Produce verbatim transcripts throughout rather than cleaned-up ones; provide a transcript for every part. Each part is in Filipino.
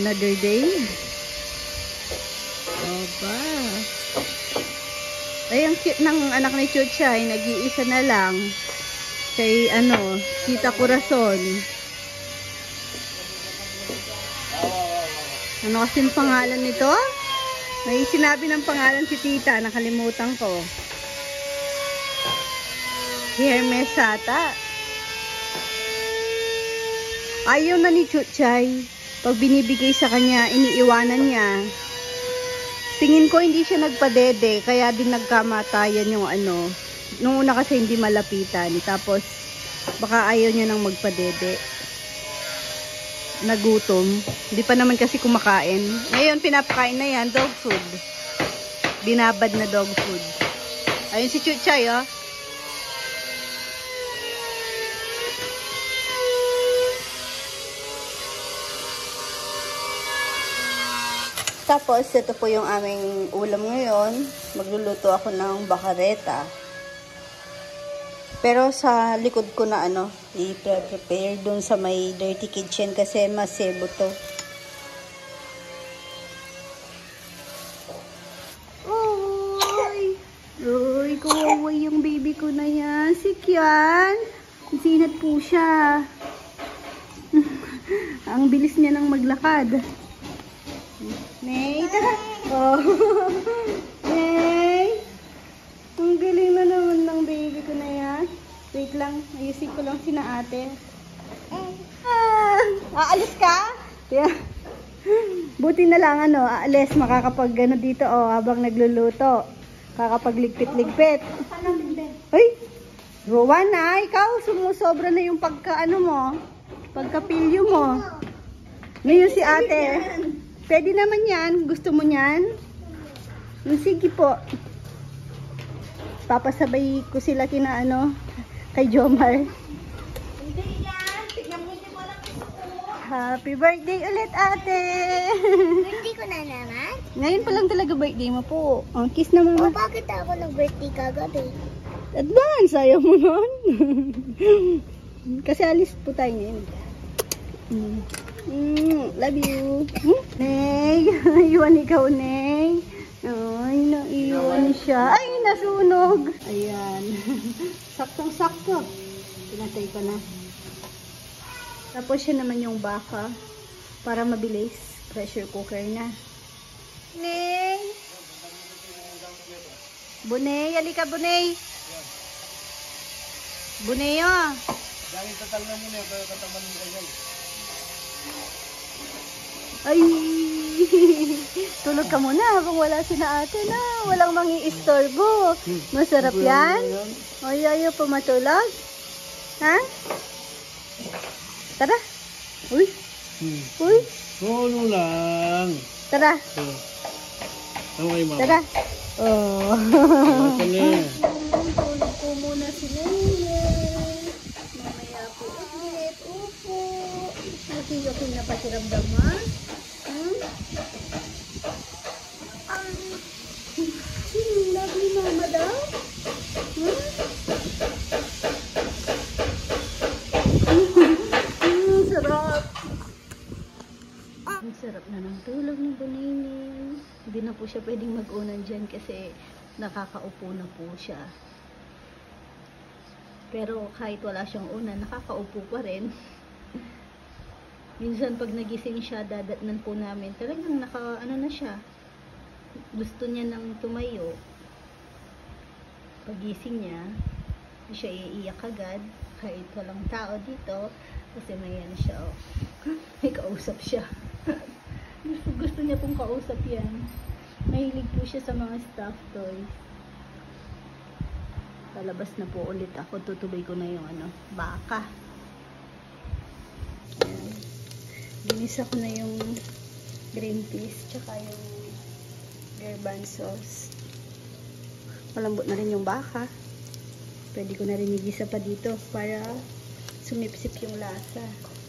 Another day. Oba. Ay, ang cute ng anak ni Chuchay. Nag-iisa na lang. Kay, ano, Tita Corazon. Ano kasing pangalan nito? May sinabi ng pangalan si Tita. Nakalimutan ko. Si Hermes ata. Ayaw na ni Chuchay. Pag binibigay sa kanya, iniiwanan niya. Tingin ko hindi siya nagpadede, kaya din nagkamatayan yung ano. Nung una kasi hindi malapitan, tapos baka ayaw niya nang magpadede. Nagutom. Hindi pa naman kasi kumakain. Ngayon, pinapakain na yan, dog food. Binabad na dog food. Ayun si Chuchay, oh. Tapos, ito po yung aming ulam ngayon. Magluluto ako ng bakareta. Pero sa likod ko na ano, i-prepare dun sa may dirty kitchen kasi masebo to. Uy! Uy, kawawa yung baby ko na yan. Si Kian. Sinat po siya. Ang bilis niya nang maglakad. Nay, tara. Oh. Nay. Ang galing na naman ng baby ko na yan. Wait lang, ayusin ko lang sina ate. Ah, aalis ka? Yeah. Buti na lang ano, aalis, makakapag ano dito oh, habang nagluluto. Kakapagligpit-ligpit. Ay, Rowan na, ikaw sumusobra na yung pagka ano mo, pagkapilyo mo. Ngayon si ate. Pwede naman yan. Gusto mo yan? Sige po. Papasabay ko sila kina ano, kay Jomar. Hindi yan. Tignan mo si Walang gusto. Happy birthday ulit, ate. Birthday ko na naman? Ngayon pa lang talaga birthday mo po. Oh, kiss na mama. O bakit ako nag-birthday kagabi? Advance, ayaw mo nun. Kasi alis po tayo ngayon. Mm. Mm, love you. Hmm? Ney, iwan ikaw, Ney. Ay, naiwan siya. Ay, nasunog. Ayan. Saktong-sakto. Pinatay ko na. Tapos siya naman yung baka. Para mabilis. Pressure cooker na. Ney. Buney, alika Buney. Buney, oh. Dahil tatal na muna, pero kataman mo kayo. Ay, tulog ka muna habang wala si na ate na. Walang mangi-istorbo. Masarap yan. Ay, ayaw pa matulog. Ha? Tara. Uy. Hmm. Uy. Ano lang. Tara. Ano kayo, mama? Tara. Oh. Ano na? Tulog ko muna si Nene. Mamaya po ulit. Upo. Okay-okay na pakiramdam, ha? Hmm? Ang hmm, lovely mama daw. Hmm? Hmm, sarap. Ang sarap na ng tulog ni Buninin. Hindi na po siya pwedeng mag-unan dyan kasi nakakaupo na po siya. Pero kahit wala siyang unan, nakakaupo pa rin. Minsan pag nagising siya, dadatnan po namin. Talagang naka, ano na siya. Gusto niya nang tumayo. Pagising niya, hindi siya iiyak agad. Kahit walang tao dito. Kasi may yan siya. Oh. May kausap siya. gusto, gusto niya pong kausap yan. Mahilig po siya sa mga stuffed toys. Palabas na po ulit ako. Tutuloy ko na yung ano, baka. Ayan. Ginisa ko na yung green peas tsaka yung garbanzos. Malambot na rin yung baka. Pwede ko na rin igisa pa dito para sumipsip yung lasa.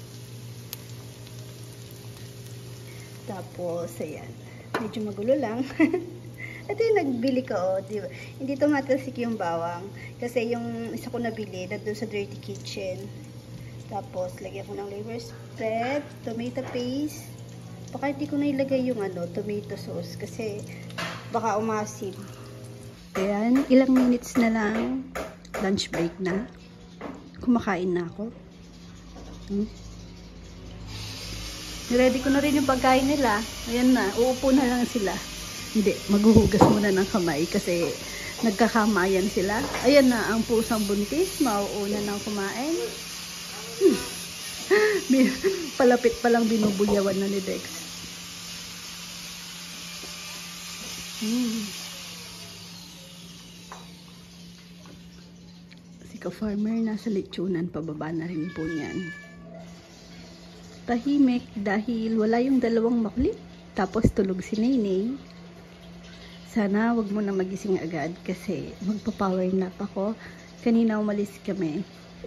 Tapos, ayan. Medyo magulo lang. Ito yung nagbili ko, oh, di ba? Hindi tumatalsik yung bawang. Kasi yung isa ko nabili, nandun sa dirty kitchen. Tapos, lagyan ko ng liver spread, tomato paste, Baka hindi ko na ilagay yung ano, tomato sauce kasi baka umasim. Ayan, ilang minutes na lang. Lunch break na. Kumakain na ako. Hmm. Ready ko na rin yung pagkain nila. Ayan na, uupo na lang sila. Hindi, maghuhugas muna ng kamay kasi nagkakamayan sila. Ayan na, ang pusang buntis. Mauuna nang kumain. Hmm. Palapit pa lang binubulyawan na ni Dex. Hmm. Si ka-farmer nasa lechonan, pababa na rin po niyan. Tahimik dahil wala yung dalawang makulit. Tapos tulog si Neneng. Sana wag mo na magising agad kasi magpa-power nap ako. Kanina umalis kami.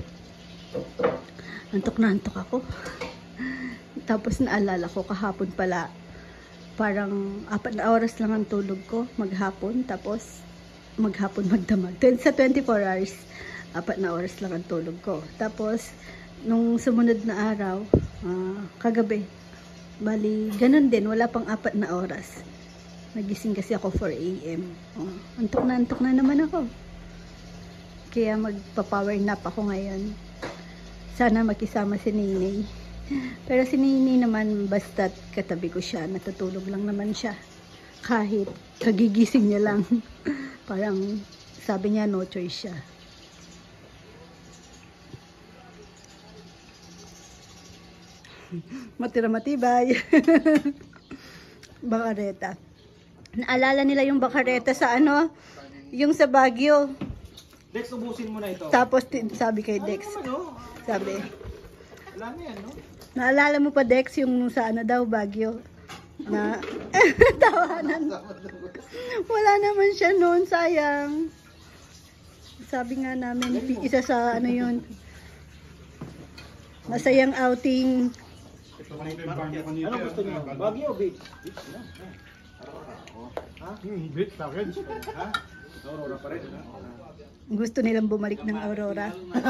Antok na antok ako. Tapos naalala ko kahapon pala parang apat na oras lang ang tulog ko maghapon. Tapos maghapon magdamag. Sa twenty-four hours, apat na oras lang ang tulog ko. Tapos nung sumunod na araw, uh, kagabi, bali, ganun din, wala pang apat na oras. Nagising kasi ako four A M Oh, antok na, antok na naman ako. Kaya magpa-power nap ako ngayon. Sana makisama si Neneng. Pero si Neneng naman, basta't katabi ko siya, natutulog lang naman siya. Kahit kagigising niya lang. Parang sabi niya, no choice siya. Matira matibay. Bakareta. Naalala nila yung bakareta sa ano? Yung sa Baguio. Dex, ubusin mo na ito. Tapos sabi kay Dex. Ano? Sabi. Wala na yan, no? Naalala mo pa Dex yung sa ano daw Baguio? Na tawanan. Wala naman siya noon, sayang. Sabi nga namin, isa sa ano yun. Masayang outing. Ano gusto niyo? Baguio o beach? Beach na. Ha? Hmm, bit sa akin. Ha? Aurora pa rin. Gusto nilang bumalik ng Aurora.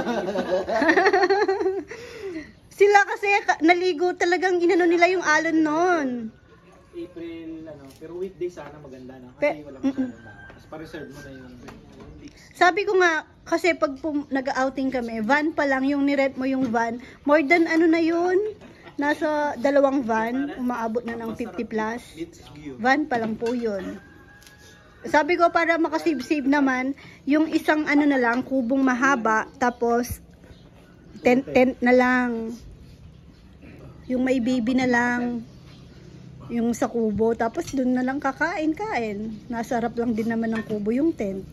Sila kasi naligo talagang inano nila yung alon noon. April, ano, pero weekday sana maganda na. Pe- Kasi walang masyadong tao. Mas pa-reserve mo na yung weeks. Sabi ko nga, kasi pag nag-outing kami, van pa lang, yung nirent mo yung van, more than ano na yun, nasa dalawang van, umaabot na ng fifty plus. Van pa lang po yun. Sabi ko para makasave-save naman, yung isang ano na lang, kubong mahaba, tapos tent, tent na lang. Yung may baby na lang. Yung sa kubo, tapos dun na lang kakain-kain. Nasarap lang din naman ng kubo yung tent.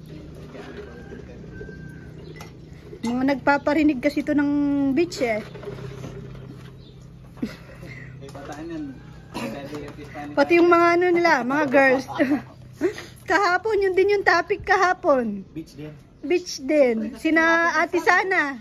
Mga nagpaparinig kasi to ng beach eh. Pati yung mga ano nila, mga girls. Kahapon, yun din yung topic kahapon. Beach din. Beach din. Sina Ate Sana.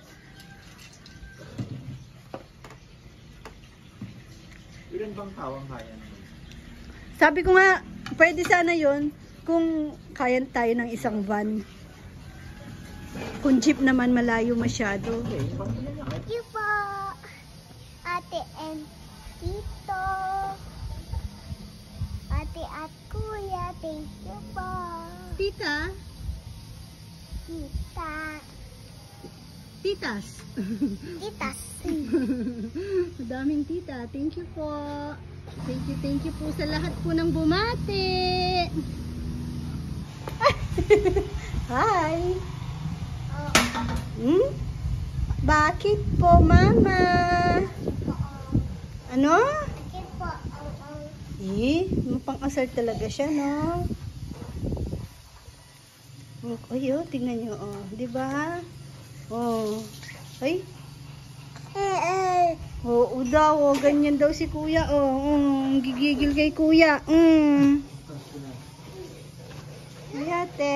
Ilan bang tawang kaya naman? Sabi ko nga, pwede sana yun kung kaya tayo ng isang van. Kung jeep naman malayo masyado. Thank you po, ate and tito. Ate at kuya, thank you po. Tita? Tita. Titas. Titas. Madaming tita. Thank you po. Thank you, thank you po sa lahat po ng bumati. Hi. Hmm? Bakit po, Mama? Ano? Bakit po, ang ang Eh, mapang-asar talaga siya, no? Oh, ay, oh, tingnan nyo, oh. Diba? Oh. Ay. eh eh. Oo daw, oh. Ganyan daw si kuya, oh. Mm, gigigil kay kuya. Mm. Ay, ate.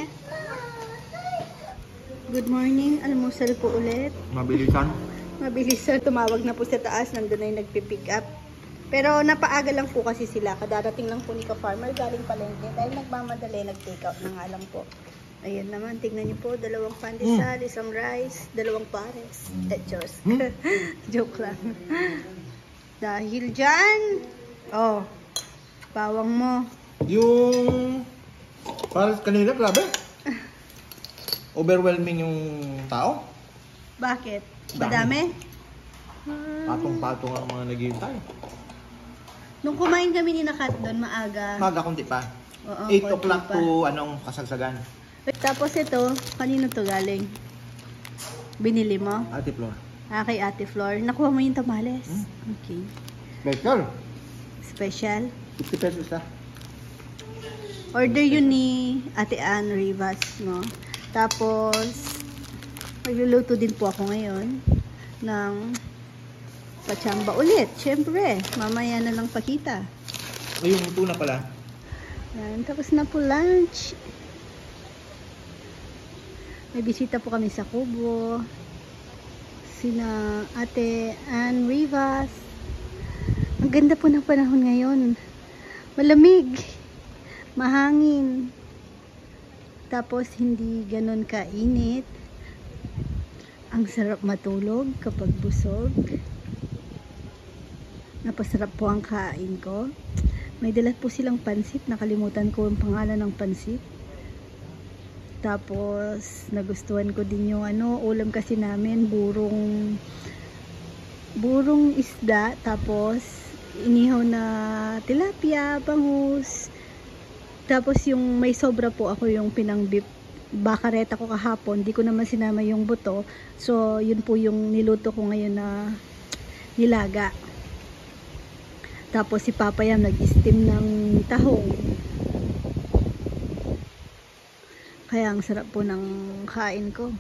Good morning. Almusal po ulit. Mabilisan? Mabilis sir, tumawag na po sa taas. Nandun na yung nagpipick up. Pero napaaga lang po kasi sila. Kadarating lang po ni ka-farmer. Galing palengke. Dahil nagmamadali, nag-take out na nga lang po. Ayan naman, tingnan niyo po. Dalawang pandesal, isang rice, dalawang pares. Eh, Diyos. Joke lang. Dahil dyan, Oh, bawang mo. Yung... Parang kanina, grabe. Overwhelming yung tao. Bakit? Dami. Madami? Patong-patong ang mga naghihintay. Nung kumain kami ni Nakat doon, maaga. Maga kunti pa. Oo, eight konti o'clock pa. to anong kasagsagan. Tapos ito, kanino to galing? Binili mo? Ate Flor. Ah, kay Ate Flor. Nakuha mo yung tamales? Hmm. Okay. Special. Special. fifty pesos na. Order yun ni Ate Ann Rivas, no? Tapos, magluluto din po ako ngayon ng pachamba ulit. Siyempre, mamaya na lang pakita. Ay, yung tuna pala. Yan, tapos na po lunch. May bisita po kami sa Kubo. Sina Ate Ann Rivas. Ang ganda po ng panahon ngayon. Malamig. Mahangin. Tapos hindi ganon kainit. Ang sarap matulog kapag busog. Napasarap po ang kain ko. May dalat po silang pansit. Nakalimutan ko ang pangalan ng pansit. Tapos nagustuhan ko din yung ano, ulam kasi namin, burong burong isda, tapos inihaw na tilapia, bangus. Tapos yung may sobra po ako yung pinang beef bakareta ko kahapon, di ko naman sinama yung buto. So yun po yung niluto ko ngayon na nilaga. Tapos si Papa Yam nag-steam ng tahong. Kaya ang sarap po ng kain ko.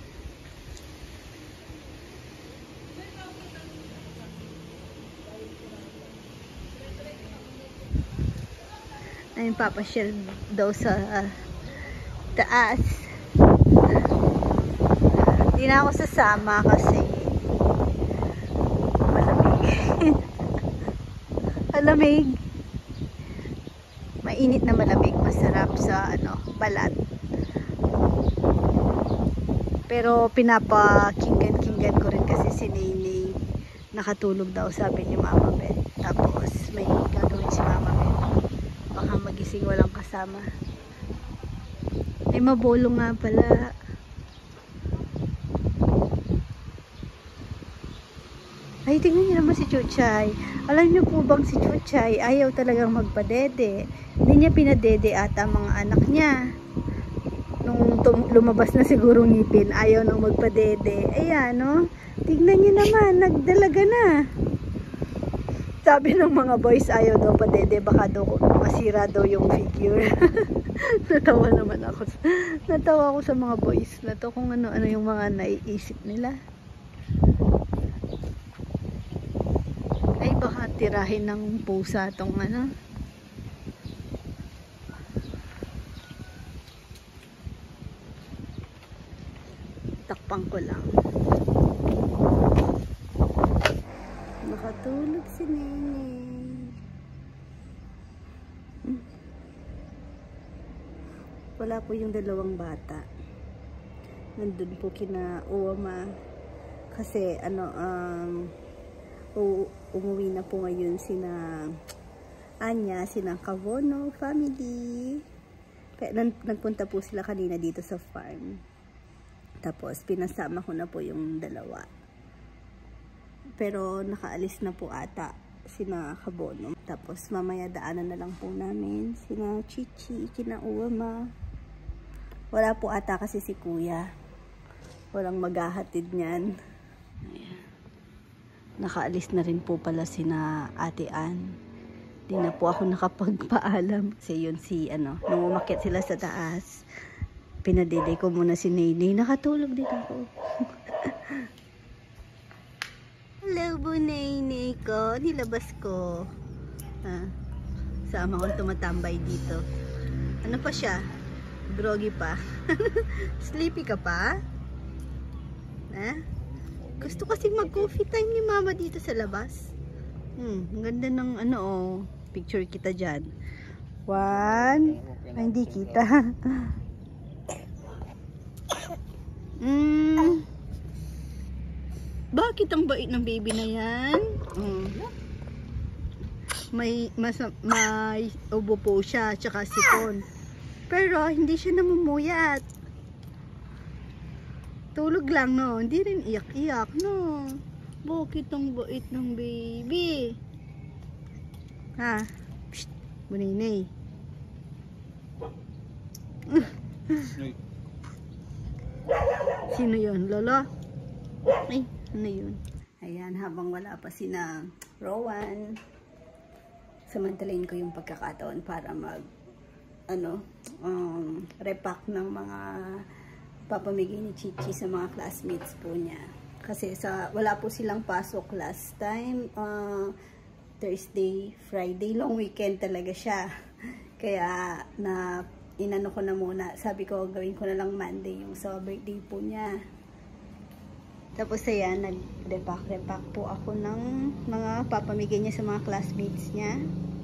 Ayun, papasyal daw sa uh, taas. Hindi na ako sasama kasi malamig. Malamig. Mainit na malamig. Masarap sa ano, balat. Pero pinapakinggan-kinggan ko rin kasi si Nene nakatulog daw, sabi ni Mama Beth. Tapos may gagawin si Mama Beth. Baka magising walang kasama. Ay, mabolo nga pala. Ay, tingnan niyo naman si Chuchay. Alam niyo po bang si Chuchay ayaw talagang magpadede. Hindi niya pinadede ata mga anak niya. Nung lumabas na siguro ngipin, ayaw nang magpadede. Ayan, no? Tignan nyo naman, nagdalaga na. Sabi ng mga boys, ayaw daw padede, baka daw masira daw yung figure. Natawa naman ako. Natawa ako sa mga boys na to, kung ano-ano yung mga naiisip nila. Ay, baka tirahin ng pusa tong ano. Takpang ko lang. Nakatulog si Nene. Hmm. Wala po yung dalawang bata. Nandun po kina Uwama. Kasi ano, um, umuwi na po ngayon sina Anya, sina Cavono family. Nagpunta po sila kanina dito sa farm. Tapos, pinasama ko na po yung dalawa. Pero, nakaalis na po ata sina Kabono. Tapos, mamaya daanan na lang po namin sina Chichi, kina Uwama. Wala po ata kasi si Kuya. Walang maghahatid niyan. Ayan. Nakaalis na rin po pala sina Ate Ann. Di na po ako nakapagpaalam. Kasi yun si, ano, nung umakyat sila sa taas, pinadede ko muna si Nene. Nakatulog din ako. Hello po, Nene ko. Nilabas ko. Ha? Sama ko tumatambay dito. Ano pa siya? Groggy pa. Sleepy ka pa? Ha? Gusto kasi mag-coffee time ni Mama dito sa labas. Hmm, ang ganda ng ano, oh. Picture kita dyan. One. Ay, hindi kita. Mm. Bakit ang bait ng baby na yan? Mm. may, mas, may ubo po siya, tsaka sipon. Pero, hindi siya namumuyat. Tulog lang, no? Hindi rin iyak-iyak, no? Bakit ang bait ng baby? Ha? Psst, buninay. Sino yun? Lolo? Ay, ano yun? Ayan, habang wala pa si na Rowan, samantalayin ko yung pagkakataon para mag ano, um, repack ng mga papamigay ni Chichi sa mga classmates po niya. Kasi sa wala po silang pasok last time, uh, Thursday, Friday, long weekend talaga siya. Kaya na inano ko na muna. Sabi ko gawin ko na lang Monday yung sa birthday po niya. Tapos ayan, nag-repack-repack po ako ng mga papamigay niya sa mga classmates niya.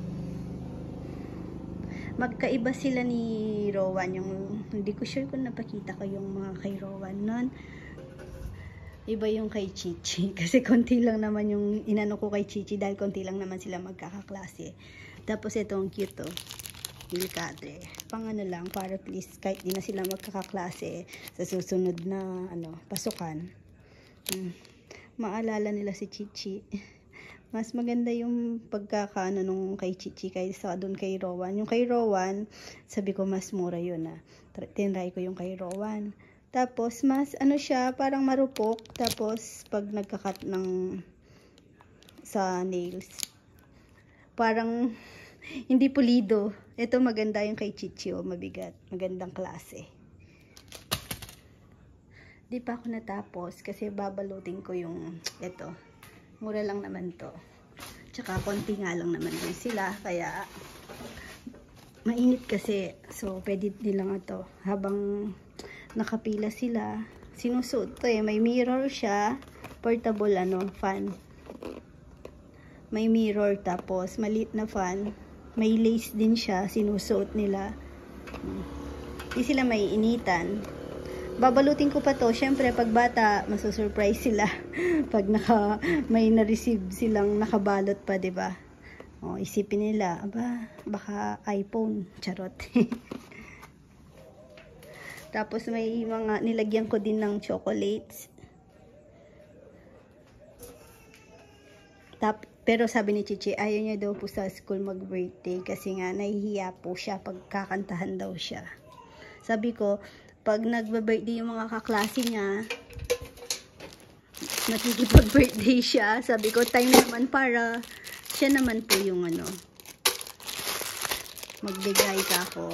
Magkaiba sila ni Rowan. Yung, hindi ko sure kung napakita ko yung mga kay Rowan nun. Iba yung kay Chichi. Kasi konti lang naman yung inano ko kay Chichi dahil konti lang naman sila magkakaklase. Tapos ito ang cute oh. Ilkade. Pang ano lang, para please kahit di na sila magkakaklase sa susunod na ano, pasukan. Hmm. Maalala nila si Chichi. Mas maganda yung pagkakaano nung kay Chichi kaysa doon kay Rowan. Yung kay Rowan, sabi ko mas mura yun ah. Tinry ko yung kay Rowan. Tapos mas ano siya, parang marupok. Tapos pag nagkakat ng sa nails, parang hindi pulido. Ito maganda yung kay Chichi oh, mabigat. Magandang klase. Di pa ako natapos kasi babalutin ko yung ito. Mura lang naman to. Tsaka konti nga lang naman din sila. Kaya mainit kasi. So pwede nilang ito. Habang nakapila sila. Sinusuot to eh. May mirror siya. Portable ano, fan. May mirror tapos maliit na fan. May lace din siya. Sinusuot nila. Hindi sila may initan. Babalutin ko pa to. Syempre, pag bata, masusurprise sila. Pag naka, may na-receive silang nakabalot pa, diba? O, isipin nila, aba, baka iPhone. Charot. Tapos, may mga, nilagyan ko din ng chocolates. Tap, pero sabi ni Chichi, ayaw niya daw po sa school mag-birthday kasi nga, nahihiya po siya pag kakantahan daw siya. Sabi ko, pag nagba-birthday yung mga kaklase niya, nakikipag-birthday siya. Sabi ko, time naman para siya naman po yung ano, magbigay ka ako.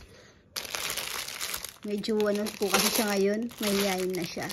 Medyo ano po kasi siya ngayon, mahihayin na siya.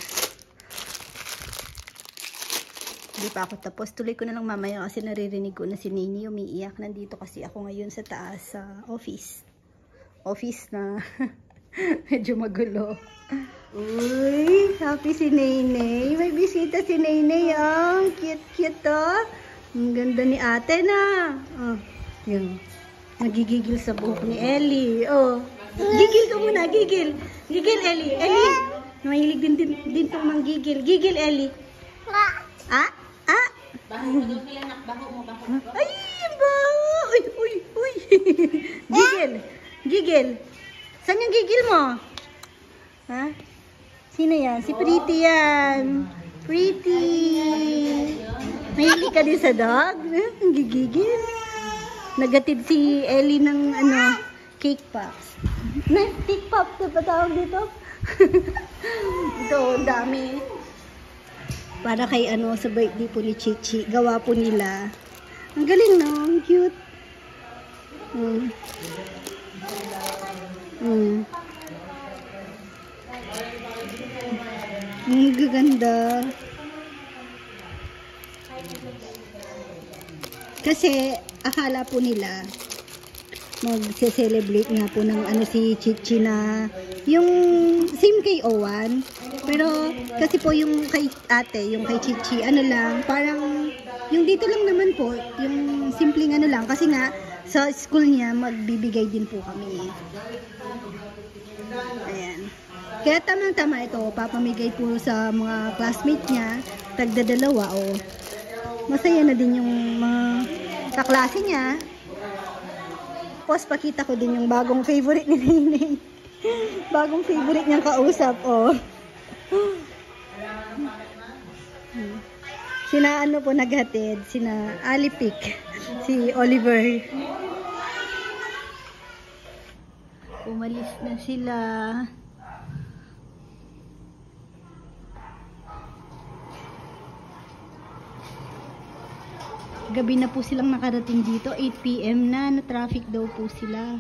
Hindi pa ako tapos. Tuloy ko na lang mamaya kasi naririnig ko na si Nini umiiyak. Nandito kasi ako ngayon sa taas sa office. Office na medyo magulo. Uy, happy si Nene. May bisita si Nene, oh. Cute-cute, oh. Ang ganda ni ate na. Oh, yun. Nagigigil sa buhok ni Ellie. Oh. Gigil ka muna, gigil. Gigil, Ellie. Ellie. Mahilig din din, din tong manggigil. Gigil, Ellie. Ah? Ah? Baho mo doon kila nak, baho mo, baho mo. Ay, baho. Uy, uy, uy. Gigil. Gigil. Saan yung gigil mo? Ha? Sino yan? Si Pretty yan. Pretty. Mahilig ka din sa dog? Ang gigigil. Nagatid si Ellie ng ano, cake pops. Na, cake pops na ba tawag dito? Ito, ang dami. Para kay ano, sa birthday po ni Chichi. Gawa po nila. Ang galing no? Ang cute. Hmm. Hmm. Ang gaganda. Kasi akala po nila mag-celebrate nga po ng ano si Chichi na yung same kay Owan. Pero kasi po yung kay ate, yung kay Chichi, ano lang, parang yung dito lang naman po, yung simpleng ano lang. Kasi nga sa school niya magbibigay din po kami. Ayan. Kaya tamang-tama ito, papamigay po sa mga classmate niya, tagdadalawa o. Masaya na din yung mga Sa klase niya. Tapos pakita ko din yung bagong favorite ni Neneng. Bagong favorite niyang kausap, oh. Sina ano po naghatid? Sina Alipik. Si Oliver. Umalis na sila. Gabi na po silang nakarating dito. eight p m na. Na-traffic daw po sila.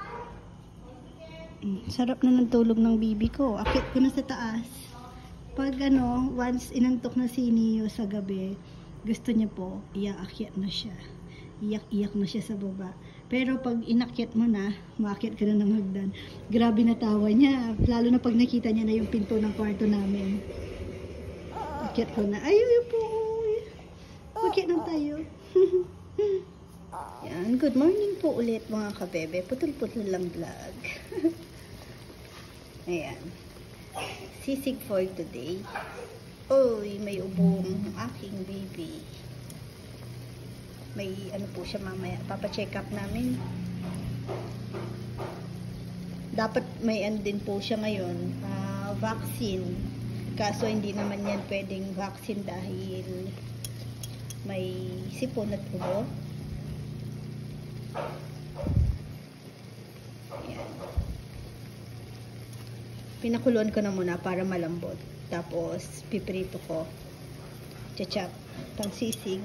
Sarap na ng tulog ng bibi ko. Akit ko na sa taas. Pag ano, once inantok na si Neo sa gabi, gusto niya po, iaakyat na siya. Iyak-iyak na siya sa baba. Pero pag inakyat mo na, maakyat ka na ng hagdan. Grabe na tawa niya. Lalo na pag nakita niya na yung pinto ng kwarto namin. Akyat ko na. Ayaw po. Akyat na tayo. Yan. Good morning po ulit mga kabebe. Putol-putol lang vlog. Ayan. Sisig for today. Oy, may ubong aking baby. May ano po siya mamaya. Papa-check up namin. Dapat may ano din po siya ngayon. Uh, vaccine. Kaso hindi naman yan pwedeng vaccine dahil may sipon at ubo. Ayan. Pinakuloan ko na muna para malambot. Tapos, piprito ko. Chachap. Pangsisig.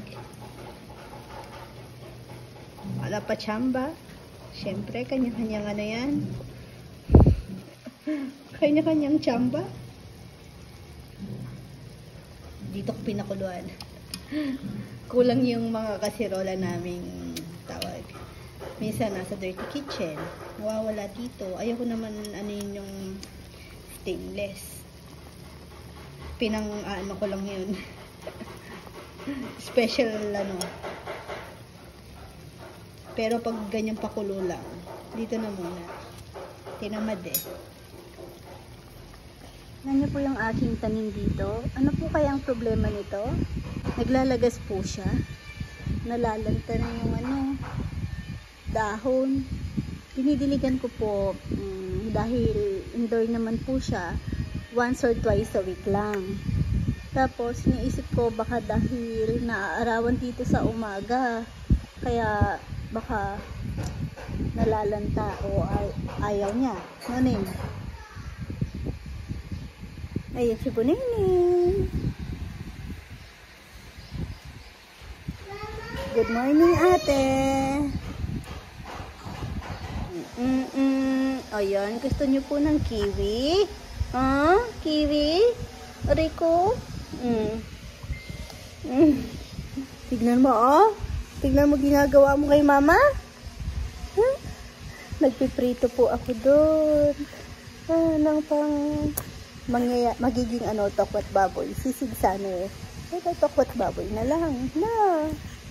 Wala pa tsamba. Siyempre, kanya-kanyang ano yan. Kanya-kanyang tsamba. Dito ko pinakuluan. Kulang yung mga kasirola naming tawag. Minsan nasa dirty kitchen. Nawawala dito. Ayoko naman ano yun yung stainless. Pinang ano ko lang yun. Special ano. Pero pag ganyan pakulo lang, dito na muna. Tinamad eh. Ano po yung aking tanim dito? Ano po kaya ang problema nito? Naglalagas po siya. Nalalanta na yung ano, dahon. Dinidiligan ko po um, dahil indoor naman po siya. Once or twice a week lang. Tapos, niisip ko baka dahil naaarawan dito sa umaga. Kaya baka nalalanta o ay ayaw niya. Nanin? Ayan si Bunini. Good morning, ate. Mm-mm. Ayan, gusto niyo po ng kiwi? Ah, kiwi? Rico? Mm. Mm. Tignan mo, oh. Tignan mo ginagawa mo kay mama. Huh? Nagpiprito po ako doon. Ah, nang pang mangyaya, magiging ano, tokwat baboy. Sisig sana eh. Ito, tokwat baboy na lang. Na.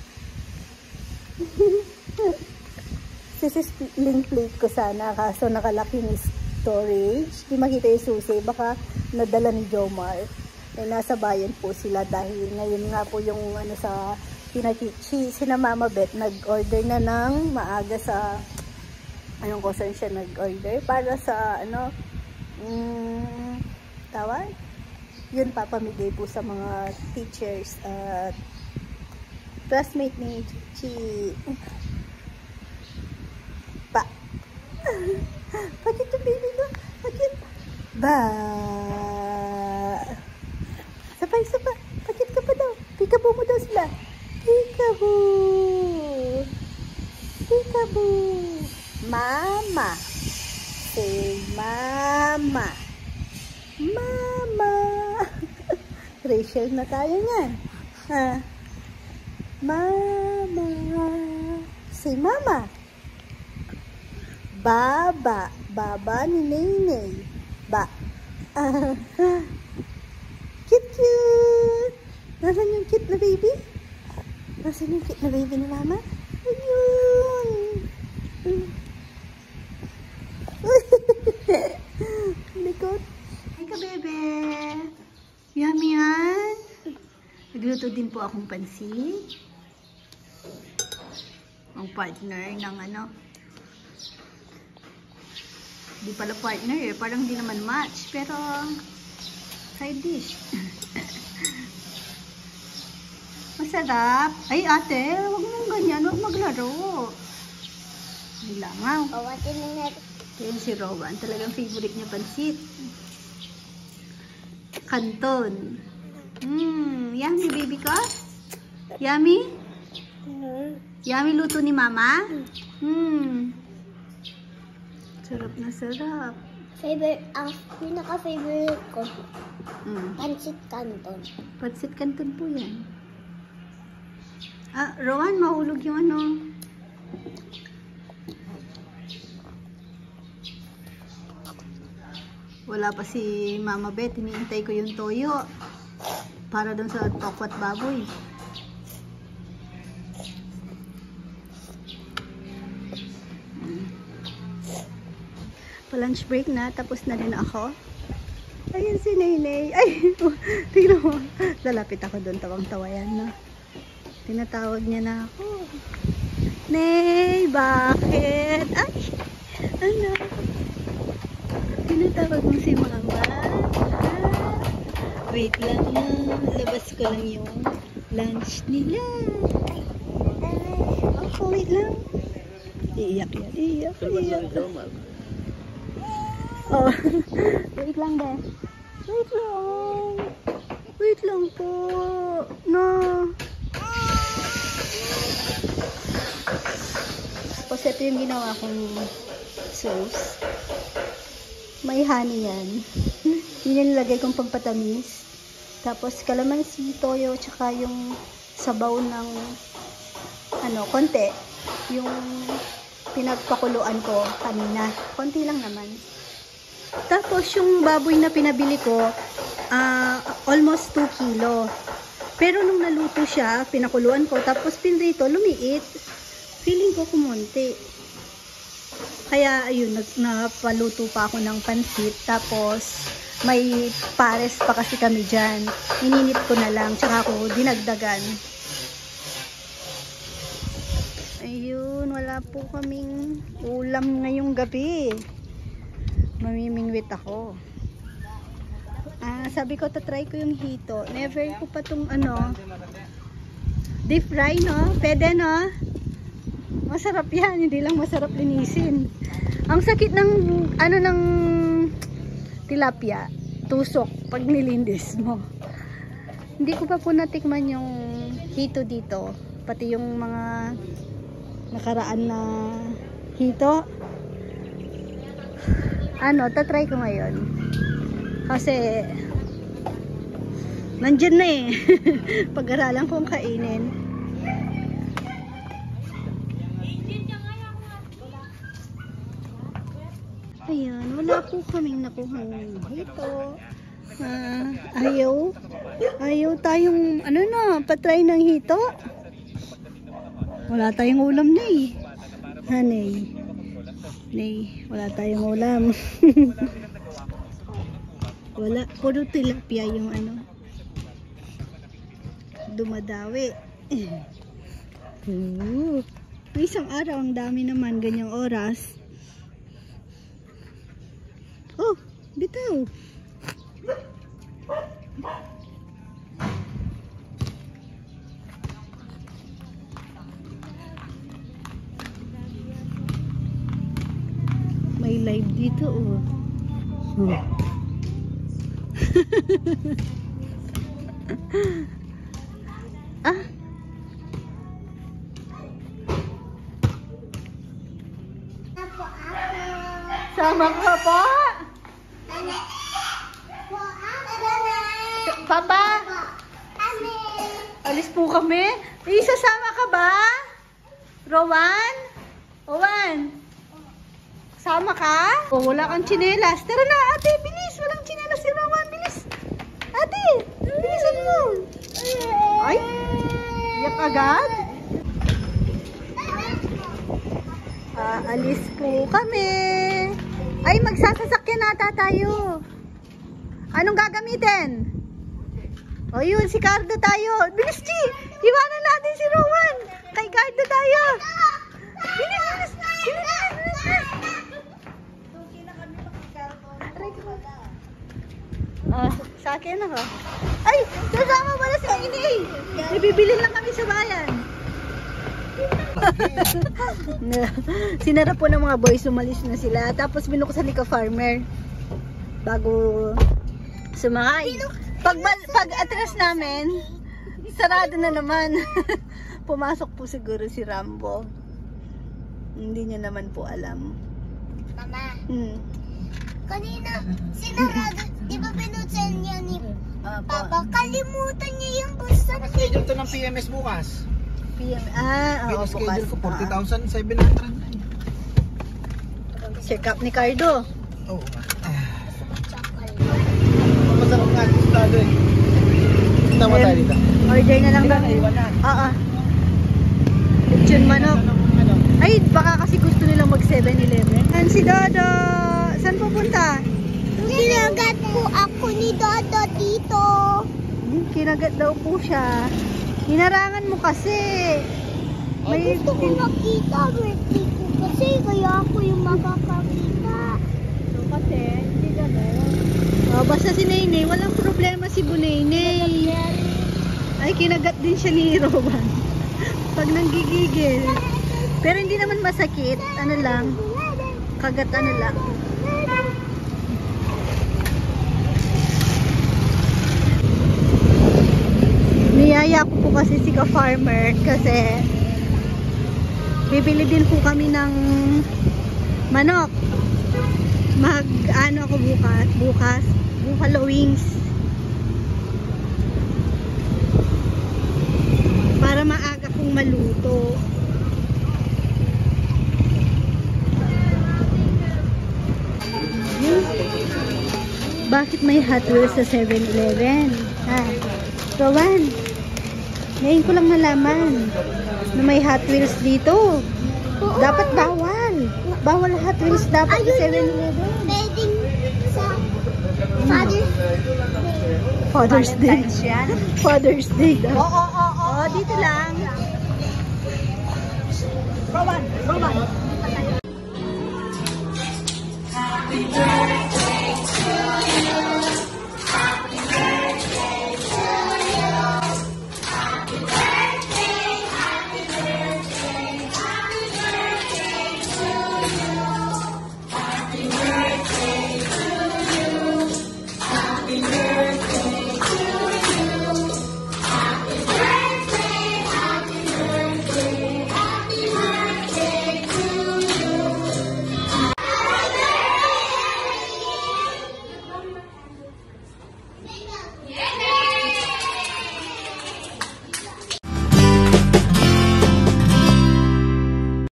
Sisiling plate ko sana. Kaso nakalaking storage. Di makita yung susi. Baka nadala ni Jomar. Eh, nasa bayan po sila dahil ngayon nga po yung ano sa pinakichi. Sina Mama Beth nag-order na ng maaga sa anong concern siya nag-order para sa ano mm, tawag? Yun, papamigay po sa mga teachers at classmate ni Chi. Pa. Bakit yung baby ko? Bakit? Ba. Sabay, sabay. Bakit ka pa daw? Peekaboo mo daw sila. Peekaboo. Peekaboo. Mama. Say mama. Mama. Rachel na tayo niyan. Ha? Mama. Say mama. Baba. Baba ni Nenay. Ba. Cute, cute. Nasaan yung cute na baby? Nasaan yung cute na baby ni mama? Ayun. Likod. Hi ka, bebe. Yummy yan. Nagluto din po akong pansit. partner ng ano. Di pala partner eh. Parang di naman match. Pero, side dish. Masarap. Ay, ate, huwag mong ganyan. Huwag maglaro. Hindi lamang. Kawatin na natin. Yan si Rowan. Talagang favorite niya pansit. Kanton. Mmm, yummy baby ko? Yummy? Yummy luto ni mama? Mmm. Sarap na sarap. Favorite, ang pinaka-favorite ko, Mm. pancit canton. Pansit kanton po yan. Ah, Rowan, mahulog yung ano. Wala pa si Mama Beth. Hinihintay ko yung toyo. Para dun sa tokwat baboy. Pa-lunch break na. Tapos na rin ako. Ayan si Naynay. Ay! Tignan mo. Lalapit ako dun. Tawang-tawa yan, no? Tinatawag niya na ako. Nay, bakit? Ay! Ano? Tinatawag mo si Mama. Ah, wait lang na. Labas ko lang yung lunch nila. Oh, wait lang. Iiyak yan. Iiyak. Iiyak. Oh. Wait lang, be. Wait lang. Wait lang po. No. Tapos ito yung ginawa kong sauce. May honey yan. Yun yung nilagay kong pampatamis. Tapos kalamansi, toyo, tsaka yung sabaw ng ano, konti. Yung pinagpakuluan ko kanina. Konti lang naman. Tapos yung baboy na pinabili ko, uh, almost two kilo. Pero nung naluto siya, pinakuluan ko, tapos pinrito, lumiit. Feeling ko kumunti. Kaya ayun, nag, napaluto pa ako ng pansit. Tapos may pares pa kasi kami dyan. Ininit ko na lang, tsaka ako dinagdagan. Ayun, wala po kaming ulam ngayong gabi. Mamimingwit ako. Ah, sabi ko, tatry ko yung hito. Never ko pa tong ano, deep fry, no? Pwede, no? Masarap yan, hindi lang masarap linisin. Ang sakit ng ano ng tilapia, tusok pag nilindis mo. Hindi ko pa po natikman yung hito dito, pati yung mga nakaraan na hito. Ano, tatry ko ngayon. Kasi nandyan na eh. Pag-aralan kong kainin. Ayan, wala po kaming nakuhang hito. Uh, ayaw. Ayaw tayong, ano na, patry ng hito. Wala tayong ulam na eh. Hanay. Nay, wala tayong ulam. Wala, puro tilapia yung ano. Dumadawi. Uh, isang araw, ang dami naman, ganyang oras. Oh, bitaw. May live dito, oh. Oh. Ah. Sama ka pa? Papa? Alis po kami? Eh, sasama ka ba? Rowan? Rowan? Sama ka? O, wala kang tsinelas. Tara na, ate, bilis. Walang tsinelas si Rowan. Bilis. Ate, bilisan mo. Ay, yak agad. Aalis po kami. Ay, magsasasakyan nata tayo. Anong gagamitin? O yun, si Cardo tayo. Bilis, Chi. Iwanan natin si Rowan. Kay Cardo tayo. Bilis, bilis! Bilis! Tuki na kami makikarton. Ah, sa akin ako. Ay, sasama pala si Inay. Ibibili lang kami sa bayan. Sinara po ng mga boys, umalis na sila. Tapos binuksan ni ka-farmer bago sumakay. Pag, pag atras namin, sarado na naman. Pumasok po siguro si Rambo. Hindi niya naman po alam. Mama, Hmm. kanina, sinarado, di ba pinutsan niya ni Papa? Kalimutan niya yung bus na Schedule to ng P M S bukas. P M, ah, oo, Schedule ko bukas. forty thousand seven hundred. Check up ni Cardo. Oo. chocolate. Masarap nga ito sa eh. Tama tayo dito. Order na lang daw. Iwan na. Oo. Lechon manok. Ay, baka kasi gusto nilang mag seven eleven. And si Dodo, saan pupunta? Kinagat po ako ni Dodo dito. Hmm, kinagat daw po siya. Hinarangan mo kasi. May gusto ko makita birthday ko kasi kaya ako yung makakakita. So kasi, hindi ka oh, basta si Nainay, walang problema si Bunaynay. Ay, kinagat din siya ni Rowan. Pag nanggigigil. Pero hindi naman masakit. Ano lang, kagat ano lang. Niyaya ko po kasi si ka-farmer kasi bibili din po kami ng manok. Mag ano ako bukas, bukas, buffalo wings. Para maaga kong maluto. Bakit may Hot Wheels sa seven eleven? Ha? Rowan, ngayon ko lang nalaman na may Hot Wheels dito. Dapat bawal. Bawal Hot Wheels dapat sa seven eleven. Pwedeng sa Father's Father's Day. yan? Father's Day daw. Oo, oo, oo. Oh, dito lang. Rowan, Rowan.